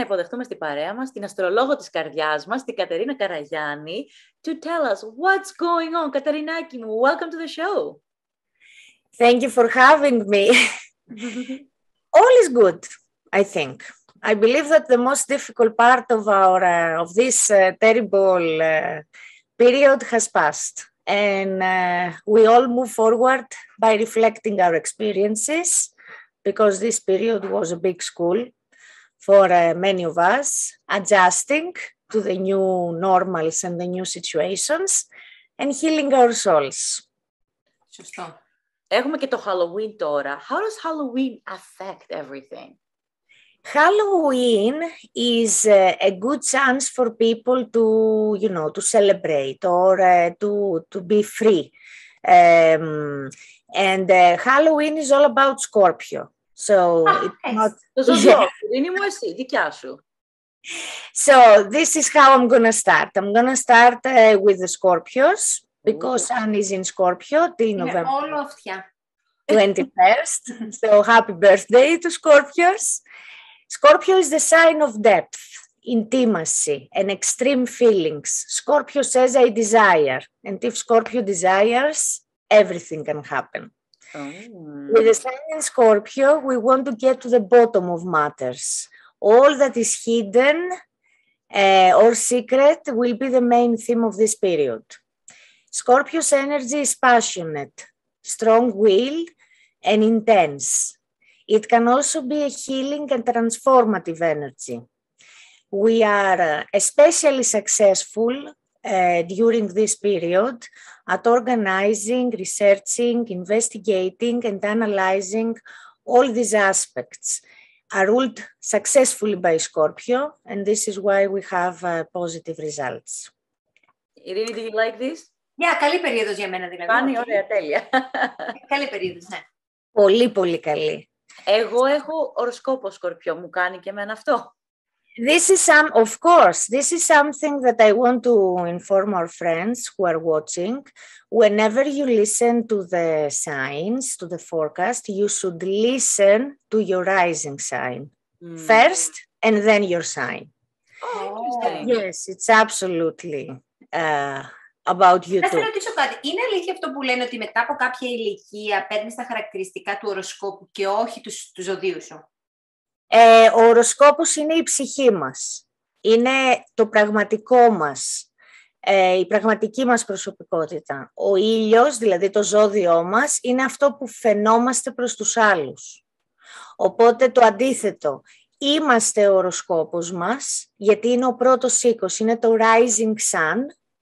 υποδεχτούμε στην παρέα μας την αστρολόγο της καρδιάς μας, την Κατερίνα Καραγιάννη, to tell us what's going on. Κατερινάκη μου, welcome to the show. Thank you for having me. All is good, I think. I believe that the most difficult part of this terrible period has passed. And we all move forward by reflecting our experiences, because this period was a big school for many of us, adjusting to the new normals and the new situations and healing our souls. Σωστό. Έχουμε και το Halloween τώρα. How does Halloween affect everything? Halloween is a good chance for people to, to celebrate or to be free. And Halloween is all about Scorpio. So it's not... Το ζωδιό, είναι μου εσύ, δικιά σου. So this is how I'm going to start. I'm going to start with the Scorpios, because Sun is in Scorpio till November όλο αυτιά. 21st. So happy birthday to Scorpios. Scorpio is the sign of depth, intimacy, and extreme feelings. Scorpio says, I desire. And if Scorpio desires, everything can happen. With the sign in Scorpio, we want to get to the bottom of matters. All that is hidden or secret will be the main theme of this period. Scorpio's energy is passionate, strong-willed, and intense. It can also be a healing and transformative energy. We are especially successful during this period at organizing, researching, investigating, and analyzing all these aspects. Are ruled successfully by Scorpio, and this is why we have positive results. Ειρήνη, do you like this? Καλή περίοδος για μένα δηλαδή. Κάνει ωραία, τέλεια. Καλή περίοδος, ναι. Πολύ, πολύ καλή. Εγώ έχω οροσκόπο Σκορπιό, μου κάνει και εμένα αυτό. Of course, this is something that I want to inform our friends who are watching. Whenever you listen to the signs, to the forecast, you should listen to your rising sign first and then your sign. Oh, interesting. Yes, it's absolutely about you too. Θα ρωτήσω κάτι. Είναι αλήθεια αυτό που λένε ότι μετά από κάποια ηλικία παίρνεις τα χαρακτηριστικά του οροσκόπου και όχι του ζωδίου σου? Ο οροσκόπος είναι η ψυχή μας. Είναι το πραγματικό μας, η πραγματική μας προσωπικότητα. Ο ήλιος, δηλαδή το ζώδιό μας, είναι αυτό που φαινόμαστε προς τους άλλους. Οπότε το αντίθετο, είμαστε ο οροσκόπος μας, γιατί είναι ο πρώτος οίκος, είναι το rising sun,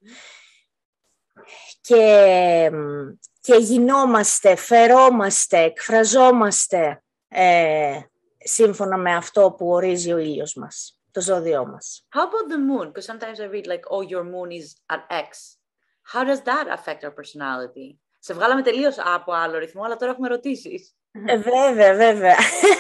και γινόμαστε, φερόμαστε, εκφραζόμαστε σύμφωνα με αυτό που ορίζει ο ήλιος μας, το ζώδιό μας. How about the moon? Because sometimes I read like, oh, your moon is at X. How does that affect our personality? Σε βγάλαμε τελείως από άλλο ρυθμό, αλλά τώρα έχουμε ερωτήσεις. Βέβαια.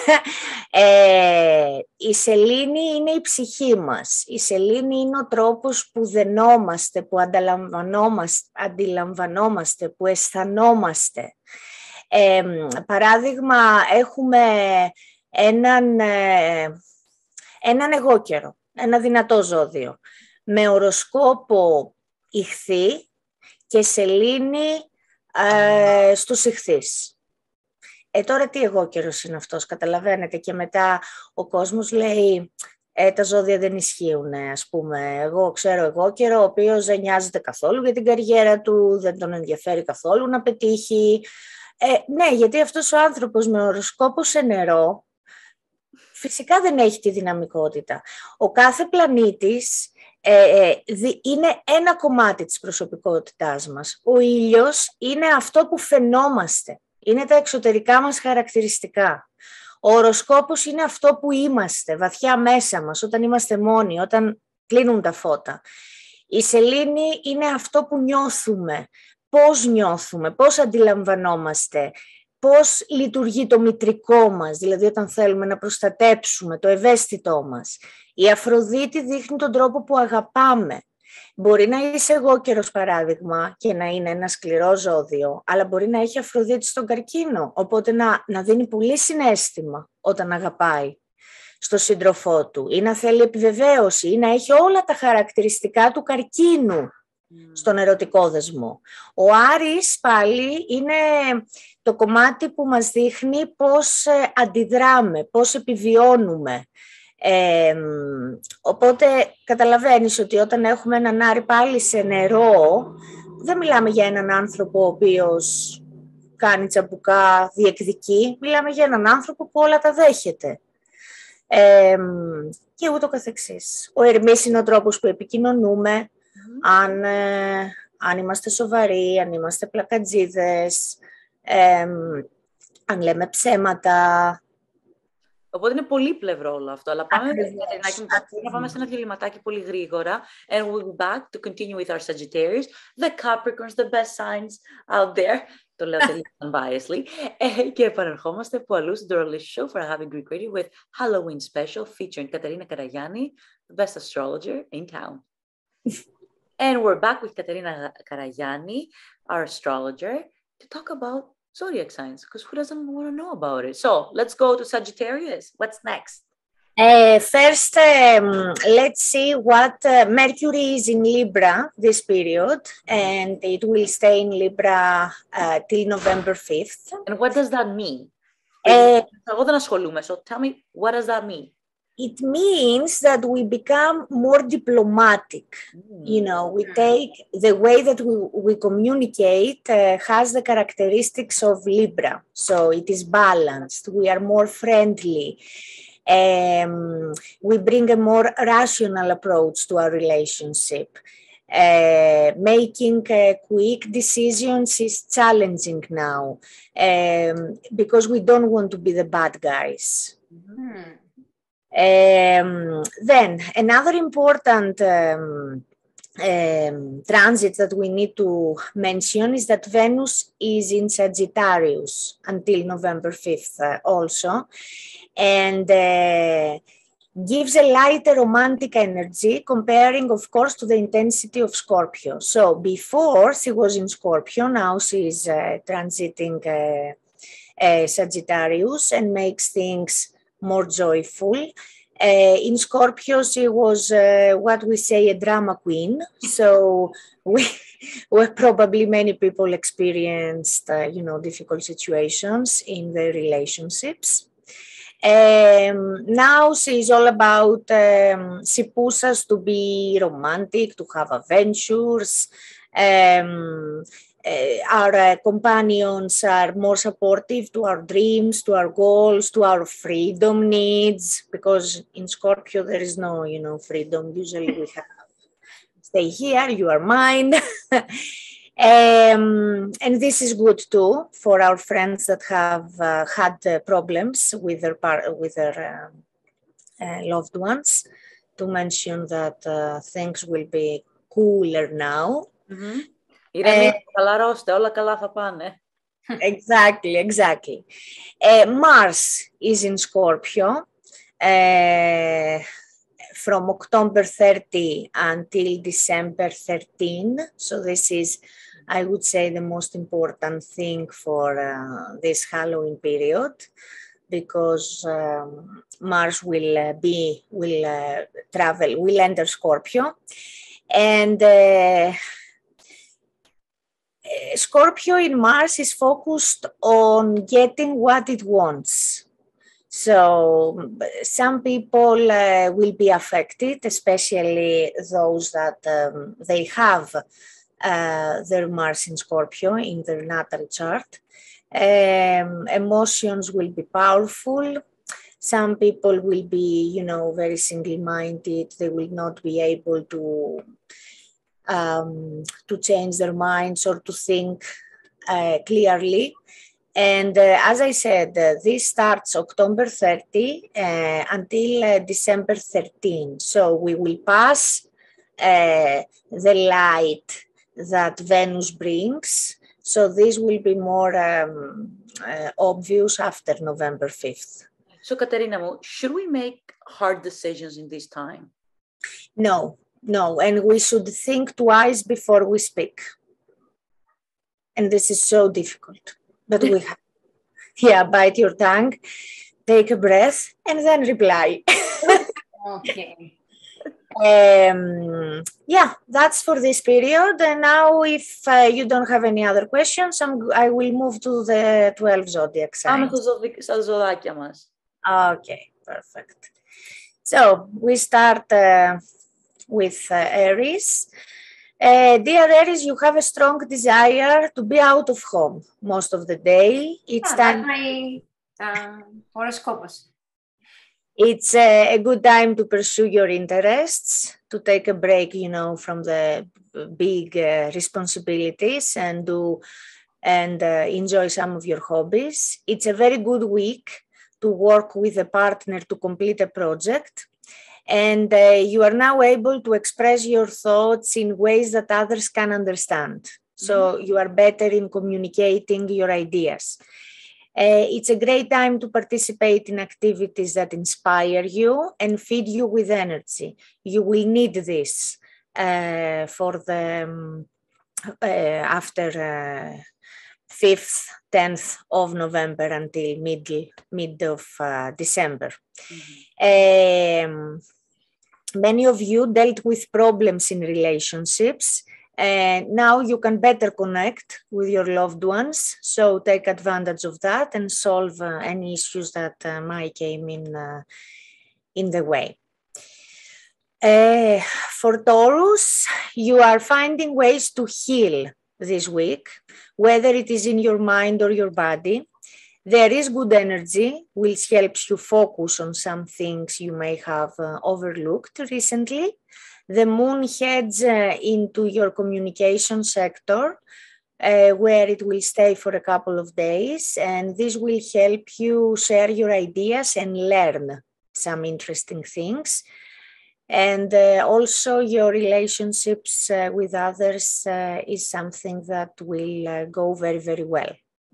Η σελήνη είναι η ψυχή μας. Η σελήνη είναι ο τρόπος που δενόμαστε, που αντιλαμβανόμαστε, που αισθανόμαστε. Παράδειγμα, έχουμε έναν εγώκερο, ένα δυνατό ζώδιο, με οροσκόπο Ιχθύ και σελήνη στους Ιχθύς. Τώρα τι εγώκερος είναι αυτός, καταλαβαίνετε, και μετά ο κόσμος λέει τα ζώδια δεν ισχύουν, ας πούμε. Εγώ ξέρω εγώκερο, ο οποίος δεν νοιάζεται καθόλου για την καριέρα του, δεν τον ενδιαφέρει καθόλου να πετύχει. Ναι, γιατί αυτός ο άνθρωπος με οροσκόπο σε νερό φυσικά δεν έχει τη δυναμικότητα. Ο κάθε πλανήτης είναι ένα κομμάτι της προσωπικότητάς μας. Ο ήλιος είναι αυτό που φαινόμαστε. Είναι τα εξωτερικά μας χαρακτηριστικά. Ο οροσκόπος είναι αυτό που είμαστε, βαθιά μέσα μας, όταν είμαστε μόνοι, όταν κλείνουν τα φώτα. Η σελήνη είναι αυτό που νιώθουμε, πώς αντιλαμβανόμαστε, πώς λειτουργεί το μητρικό μας, δηλαδή όταν θέλουμε να προστατέψουμε το ευαίσθητό μας. Η Αφροδίτη δείχνει τον τρόπο που αγαπάμε. Μπορεί να είσαι εγώκερος παράδειγμα και να είναι ένα σκληρό ζώδιο, αλλά μπορεί να έχει Αφροδίτη στον καρκίνο, οπότε να δίνει πολύ συναίσθημα όταν αγαπάει. στο σύντροφό του ή να θέλει επιβεβαίωση ή να έχει όλα τα χαρακτηριστικά του καρκίνου στον ερωτικό δεσμό. Ο Άρης πάλι είναι το κομμάτι που μας δείχνει πώς αντιδράμε, πώς επιβιώνουμε. Οπότε καταλαβαίνεις ότι όταν έχουμε έναν Άρη πάλι σε νερό, δεν μιλάμε για έναν άνθρωπο ο οποίος κάνει τσαμπουκά, διεκδικεί, μιλάμε για έναν άνθρωπο που όλα τα δέχεται. Και ούτω καθεξής. Ο Ερμής είναι ο τρόπος που επικοινωνούμε, αν είμαστε σοβαροί, αν είμαστε πλακατζίδες, αν λέμε ψέματα. Οπότε είναι πολύ πλευρό όλο αυτό. Αλλά πάμε σε ένα διαλυματάκι πολύ γρήγορα. And we'll be back to continue with our Sagittarius, the Capricorns, the best signs out there. Το λέω τελείως unbiasedly. Και επανερχόμαστε που αλλού στην Doralish Show for a Happy Greek Radio with Halloween special featuring Katerina Karayani, the best astrologer in town. And we're back with Katerina Karayani, our astrologer, to talk about zodiac signs, because who doesn't want to know about it? So let's go to Sagittarius. What's next? First, let's see what Mercury is in Libra this period, and it will stay in Libra till November 5th. And what does that mean? Εγώ δεν ασχολούμαι, so tell me, what does that mean? It means that we become more diplomatic. You know, we take the way that we communicate has the characteristics of Libra. So it is balanced. We are more friendly. We bring a more rational approach to our relationship. Making quick decisions is challenging now because we don't want to be the bad guys. Then another important transit that we need to mention is that Venus is in Sagittarius until November 5th also, and gives a lighter romantic energy comparing, of course, to the intensity of Scorpio. So before she was in Scorpio, now she is transiting Sagittarius and makes things more joyful. In Scorpio, she was what we say a drama queen. So probably many people experienced, difficult situations in their relationships. Now she's all about, she pushes us to be romantic, to have adventures. Our companions are more supportive to our dreams, to our goals, to our freedom needs, because in Scorpio there is no, freedom. Usually we have, stay here, you are mine. And this is good too for our friends that have had problems with their loved ones, to mention that things will be cooler now. Χαλαρώστε, όλα καλά θα πάνε. Exactly. Mars is in Scorpio from October 30 until December 13. So this is, I would say, the most important thing for this Halloween period, because Mars will enter Scorpio, and Scorpio in Mars is focused on getting what it wants. So some people will be affected, especially those that they have their Mars in Scorpio in their natal chart. Emotions will be powerful. Some people will be, very single-minded. They will not be able to change their minds or to think clearly. And as I said, this starts October 30 until December 13. So we will pass the light that Venus brings. So this will be more obvious after November 5th. So Katerina, should we make hard decisions in this time? No, and we should think twice before we speak. And this is so difficult, but we have, bite your tongue. take a breath, and then reply. Okay. Yeah, that's for this period. And now, if you don't have any other questions, I will move to the 12 zodiac signs. Στα ζωδάκια μας. Okay, perfect. So we start with Aries. Dear Aries, you have a strong desire to be out of home most of the day. It's time. It's a good time to pursue your interests, to take a break, from the big responsibilities and enjoy some of your hobbies. It's a very good week to work with a partner to complete a project. And you are now able to express your thoughts in ways that others can understand. So you are better in communicating your ideas. It's a great time to participate in activities that inspire you and feed you with energy. You will need this for the after 5th, 10th of November until mid of December. Many of you dealt with problems in relationships. Now you can better connect with your loved ones, so take advantage of that and solve any issues that might came in the way. For Taurus, you are finding ways to heal this week, whether it is in your mind or your body. There is good energy, which helps you focus on some things you may have overlooked recently. The moon heads into your communication sector, where it will stay for a couple of days, and this will help you share your ideas and learn some interesting things. And also your relationships with others is something that will go very, very well.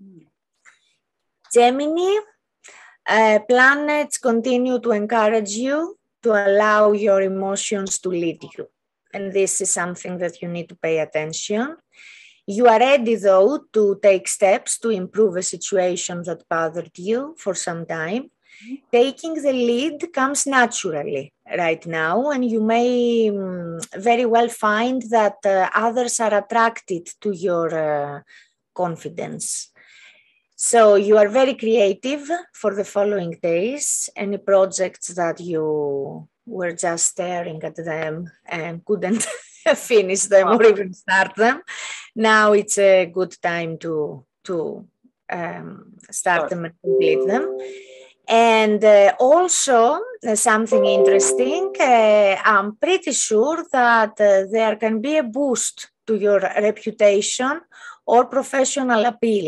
Gemini, planets continue to encourage you to allow your emotions to lead you. And this is something that you need to pay attention. You are ready, though, to take steps to improve a situation that bothered you for some time. Taking the lead comes naturally right now, and you may very well find that others are attracted to your confidence. So you are very creative for the following days. Any projects that you were just staring at them and couldn't finish them or even start them, now it's a good time to start them and complete them. And also something interesting, I'm pretty sure that there can be a boost to your reputation or professional appeal.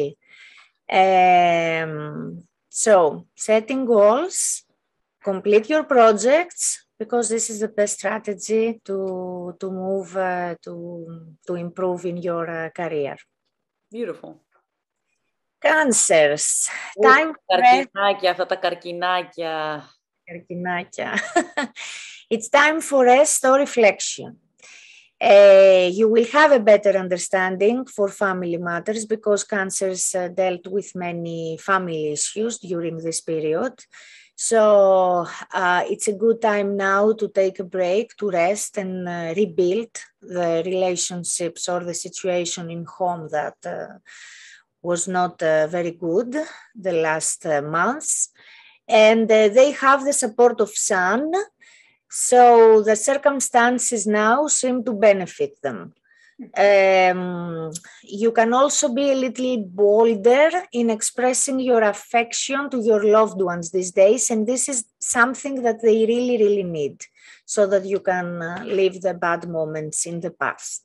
So setting goals, complete your projects, because this is the best strategy to move to improve in your career. Beautiful. Cancers. Time καρκινάκια, αυτά τα καρκινάκια. It's time for rest or reflection. You will have a better understanding for family matters because Cancers dealt with many family issues during this period. So it's a good time now to take a break, to rest and rebuild the relationships or the situation in home that was not very good the last months. And they have the support of Sun. So the circumstances now seem to benefit them. You can also be a little bolder in expressing your affection to your loved ones these days, and this is something that they really, really need, so that you can leave the bad moments in the past.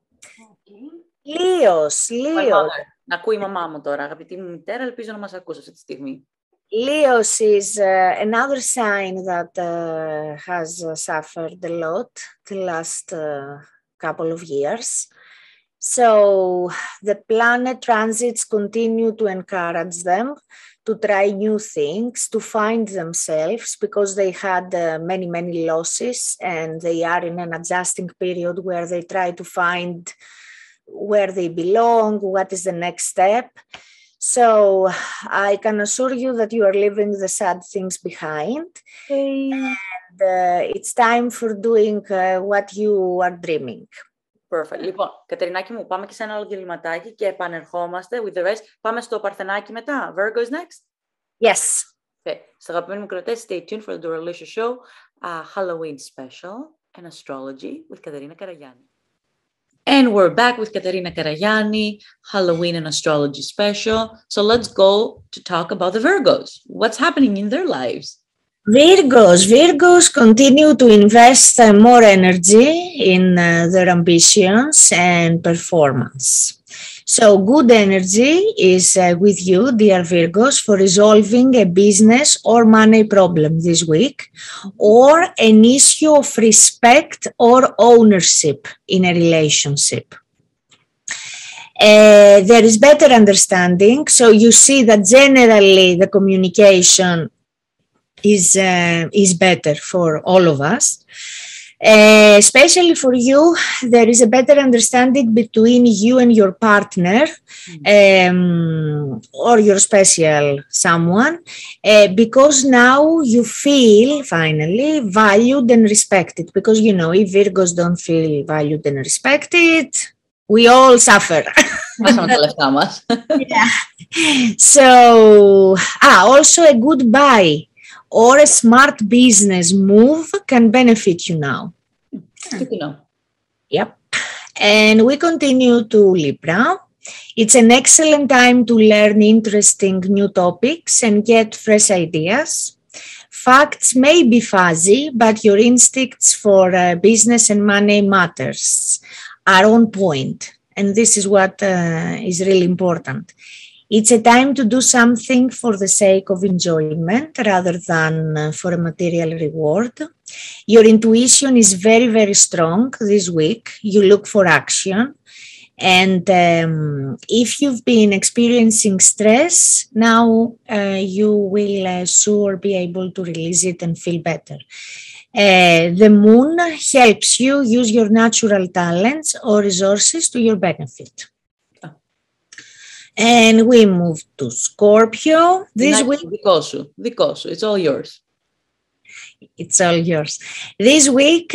Leos. Να ακούει η μαμά μου τώρα, αγαπητή μου μητέρα, ελπίζω να μας ακούσει αυτή τη στιγμή. Leos is another sign that has suffered a lot the last couple of years. So the planet transits continue to encourage them to try new things, to find themselves, because they had many, many losses, and they are in an adjusting period where they try to find where they belong, what is the next step. So I can assure you that you are leaving the sad things behind. And it's time for doing what you are dreaming. Perfect. Λοιπόν, Κατερινάκη μου, πάμε και σε ένα άλλο διαλυματάκι και επανερχόμαστε with the rest. Πάμε στο Παρθενάκι μετά. Virgo's next? Yes. Okay. Στα αγαπημένοι μικροτές, stay tuned for the Doralicious Show, Halloween special and astrology with Katerina Karajani. And we're back with Katerina Karajani, Halloween and astrology special. So let's go to talk about the Virgos. What's happening in their lives? Virgos continue to invest more energy in their ambitions and performance. So good energy is with you, dear Virgos, for resolving a business or money problem this week, or an issue of respect or ownership in a relationship. There is better understanding, so you see that generally the communication is better for all of us. Especially for you, there is a better understanding between you and your partner or your special someone, because now you feel finally valued and respected. Because, you know, if Virgos don't feel valued and respected, we all suffer. Yeah. So, also a good buy or a smart business move can benefit you now. Good to know. Yep. And we continue to Libra. It's an excellent time to learn interesting new topics and get fresh ideas. Facts may be fuzzy, but your instincts for business and money matters are on point. And this is what is really important. It's a time to do something for the sake of enjoyment rather than for a material reward. Your intuition is very, very strong this week. You look for action. And if you've been experiencing stress, now you will sure be able to release it and feel better. The moon helps you use your natural talents or resources to your benefit. And we move to Scorpio. This week, δικό σου. It's all yours. It's all yours. This week,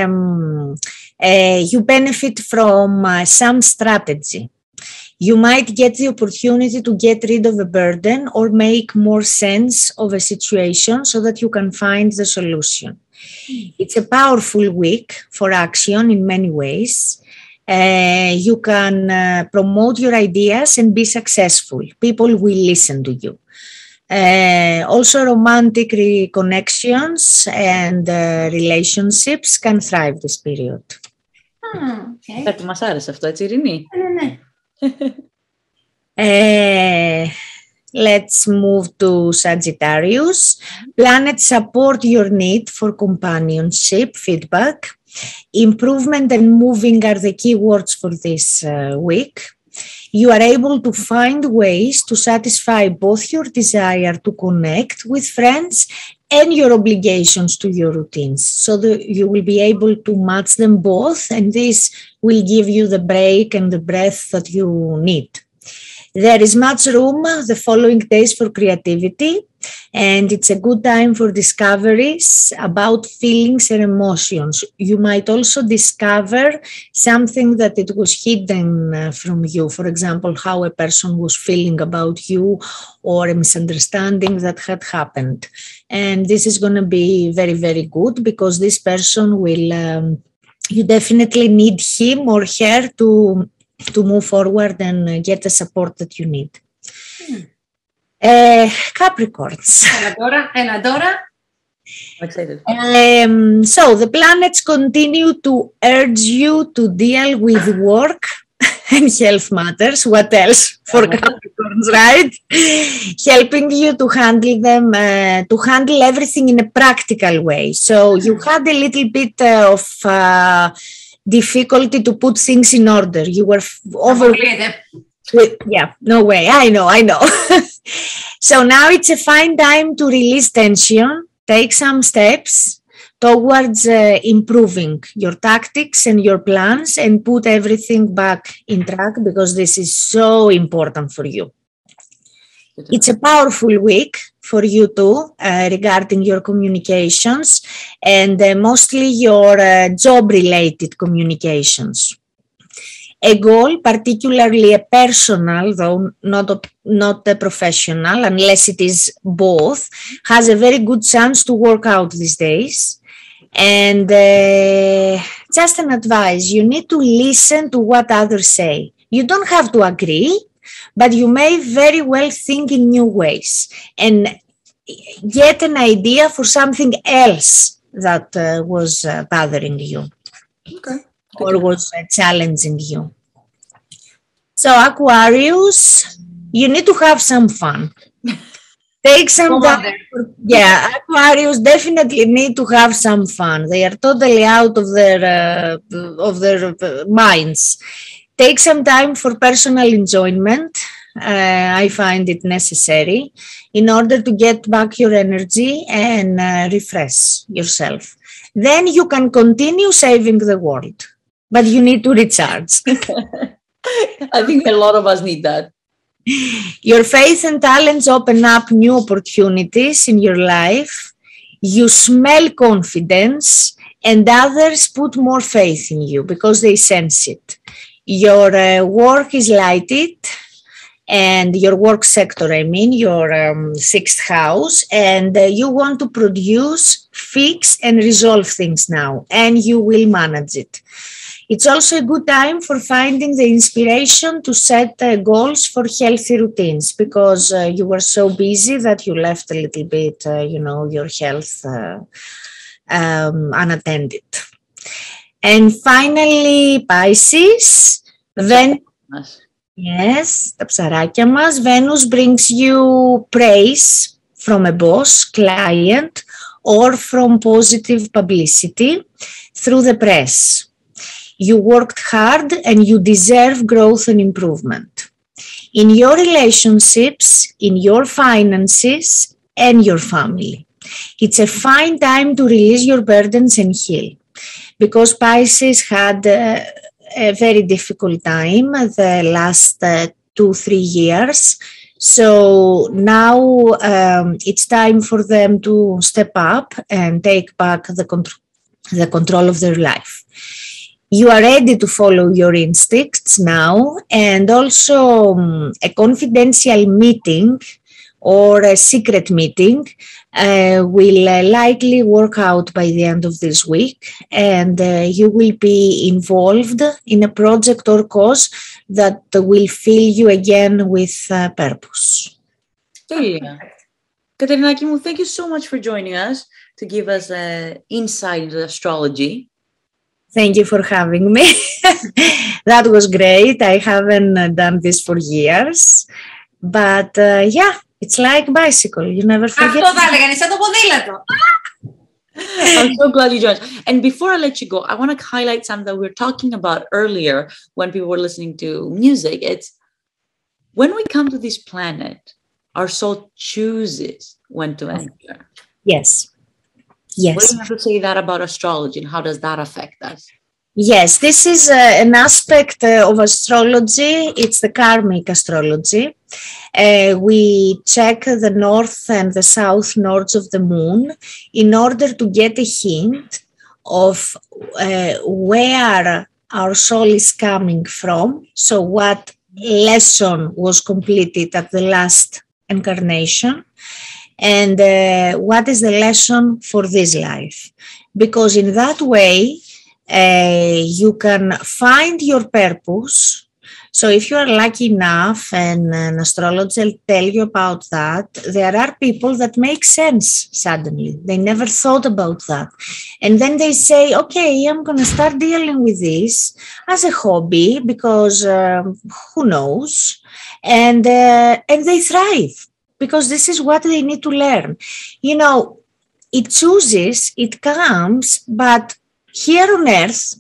you benefit from some strategy. You might get the opportunity to get rid of a burden or make more sense of a situation so that you can find the solution. It's a powerful week for action in many ways. You can promote your ideas and be successful. People will listen to you. Also, romantic connections and relationships can thrive this period. Κάτι μας άρεσε αυτό, έτσι, Ειρήνη? Ναι. Let's move to Sagittarius. Planets support your need for companionship, feedback. Improvement and moving are the key words for this week. You are able to find ways to satisfy both your desire to connect with friends and your obligations to your routines. So that you will be able to match them both, and this will give you the break and the breath that you need. There is much room the following days for creativity, and it's a good time for discoveries about feelings and emotions. You might also discover something that it was hidden from you. For example, how a person was feeling about you or a misunderstanding that had happened. And this is going to be very, very good because this person will, you definitely need him or her to move forward and get the support that you need. Capricorns. Έλα τώρα. So the planets continue to urge you to deal with work and health matters. What else for Capricorns, right? Helping you to handle them, to handle everything in a practical way. So you had a little bit of difficulty to put things in order. You were overwhelmed. Yeah, no way. I know. So now it's a fine time to release tension, take some steps towards improving your tactics and your plans and put everything back in track because this is so important for you. It's a powerful week for you too, regarding your communications and mostly your job-related communications. A goal, particularly a personal, though not a professional, unless it is both, has a very good chance to work out these days. And just an advice, you need to listen to what others say. You don't have to agree, but you may very well think in new ways and get an idea for something else that was bothering you. Okay. Or was challenging you. So Aquarius, you need to have some fun. Take some time. Yeah, Aquarius definitely need to have some fun. They are totally out of their minds. Take some time for personal enjoyment. I find it necessary in order to get back your energy and refresh yourself. Then you can continue saving the world. But you need to recharge. I think a lot of us need that. Your faith and talents open up new opportunities in your life. You smell confidence, and others put more faith in you because they sense it. Your work is lighted, and your work sector, I mean, your sixth house, and you want to produce, fix, and resolve things now, and you will manage it. It's also a good time for finding the inspiration to set goals for healthy routines because you were so busy that you left a little bit, your health unattended. And finally, Pisces. Yes, τα ψαράκια μας. Venus brings you praise from a boss, client, or from positive publicity through the press. You worked hard and you deserve growth and improvement in your relationships, in your finances, and your family. It's a fine time to release your burdens and heal because Pisces had a very difficult time the last 2-3 years. So now it's time for them to step up and take back the control of their life. You are ready to follow your instincts now, and also a confidential meeting or a secret meeting will likely work out by the end of this week, and you will be involved in a project or cause that will fill you again with purpose. Τέλεια. Κατερινάκη μου, thank you so much for joining us to give us insight into astrology. Thank you for having me. That was great. I haven't done this for years. But yeah, it's like bicycle. You never forget. Αυτό θα έλεγα, είναι σαν το ποδήλατο. I'm so glad you joined. And before I let you go, I want to highlight something that we were talking about earlier when people were listening to music. It's when we come to this planet, our soul chooses when to enter. Yes. Yes. What do you have to say that about astrology and how does that affect us? Yes, this is an aspect of astrology. It's the karmic astrology. We check the north and the south nodes of the moon in order to get a hint of where our soul is coming from. So what lesson was completed at the last incarnation. And what is the lesson for this life? Because in that way, you can find your purpose. So if you are lucky enough and an astrologer will tell you about that, there are people that make sense suddenly. They never thought about that. And then they say, okay, I'm going to start dealing with this as a hobby because who knows? And they thrive. Because this is what they need to learn. You know, it chooses, it comes, but here on Earth,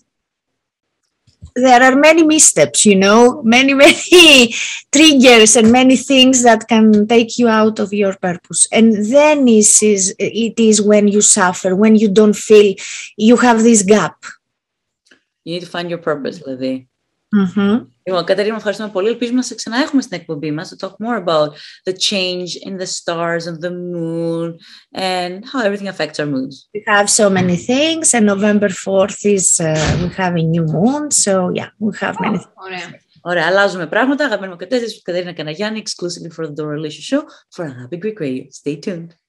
there are many missteps, you know, many triggers and many things that can take you out of your purpose. And then it is when you suffer, when you don't feel you have this gap. You need to find your purpose, Lizzie. Λοιπόν, Κατερίνα, ευχαριστούμε πολύ. Ελπίζουμε να σε ξαναέχουμε στην εκπομπή μας to talk more about the change in the stars and the moon and how everything affects our moods. We have so many things, and November 4th is we have a new moon, so yeah, we have many things. Ωραία, αλλάζουμε πράγματα. Αγαπημένη μου Κατερίνα Καναγιάννη, exclusively for the Dora Licious Show for Agape Greek Radio. Stay tuned.